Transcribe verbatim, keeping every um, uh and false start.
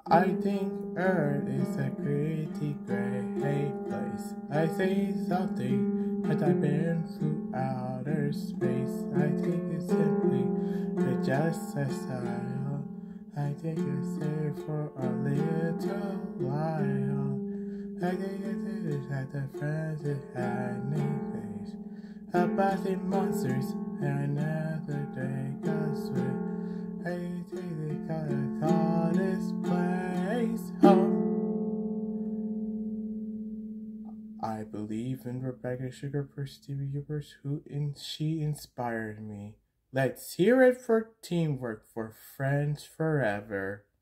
I think Earth is a pretty great place. I say something that I've been through outer space. I think it's simply just a style. I think it's there for a little while. I think it is at the friends that had me face. About the monsters and another day goes with. I think they gotta call this place home. I believe in Rebecca Sugarburst, Stevie Ubers, who in she inspired me. Let's hear it for teamwork, for friends forever.